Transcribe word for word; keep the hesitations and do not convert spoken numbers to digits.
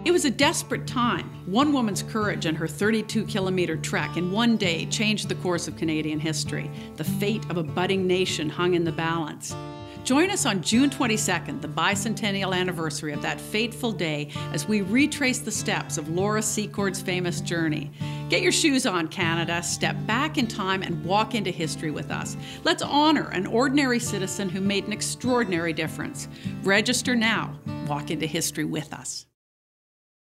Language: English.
It was a desperate time. One woman's courage and her thirty-two kilometer trek in one day changed the course of Canadian history. The fate of a budding nation hung in the balance. Join us on June twenty-second, the bicentennial anniversary of that fateful day, as we retrace the steps of Laura Secord's famous journey. Get your shoes on, Canada. Step back in time and walk into history with us. Let's honor an ordinary citizen who made an extraordinary difference. Register now. Walk into history with us.